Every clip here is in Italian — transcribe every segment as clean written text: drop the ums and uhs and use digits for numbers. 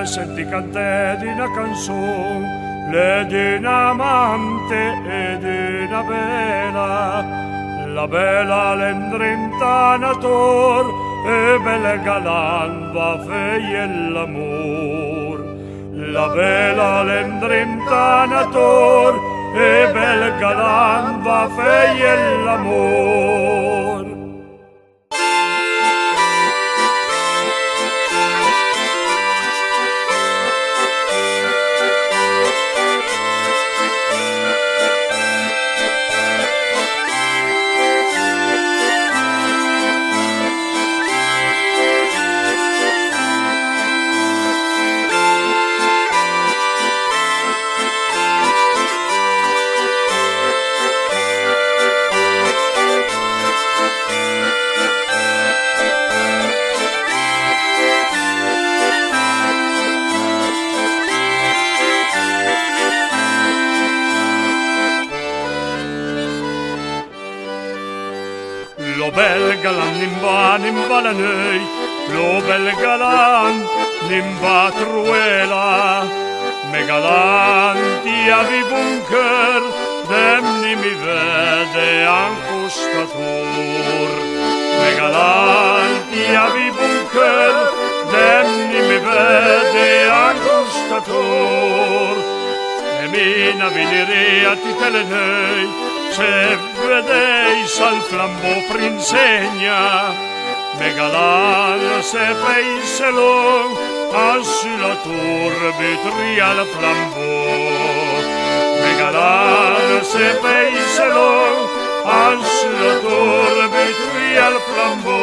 senti cantare di una canzone, le di una amante e di una bella, la bella l'endrintanator e bella galan va feie l'amor. La bella l'endrintanator e bella galan va feie l'amor. Lo bel galan nimba la noi, lo bel galan nimba truela, me galanti aviv un cœur, demni mi vede anco statur. Me galanti aviv un cœur, demni mi vede anco statur. E mina venire a titele noi, se vedeis al flambo prinsegna, me galan se feiselo, la turbe tria al flambo. Me galan se feiselo, la turbe tria al flambo.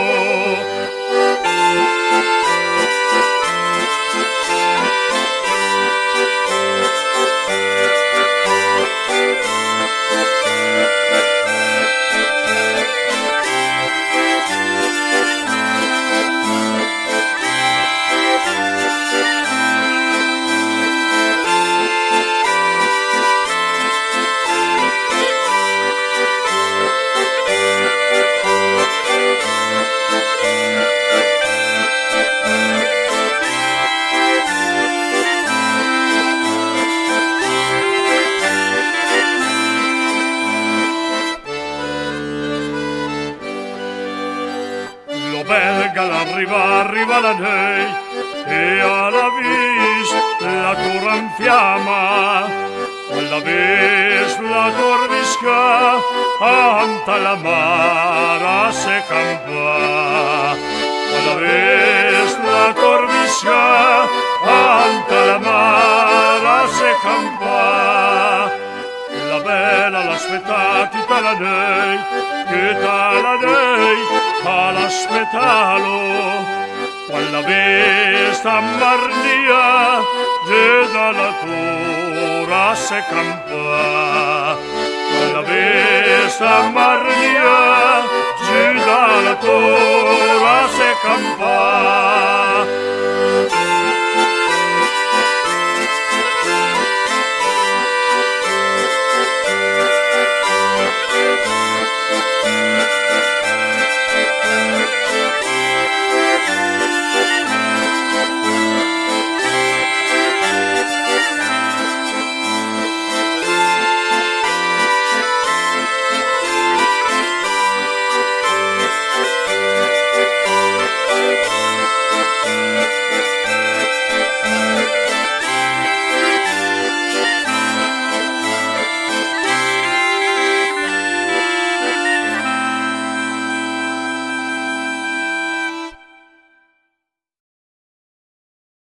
Belga arriva la noi e alla vista la cura in fiamma, alla vista la torvisca anta la mara se campa, alla vista la torvisca anta la mara se campa. La bella l'aspettati tala noi, che tala noi, all'aspettalo, quella vesta marnia, de dalla tura se campa, quella vesta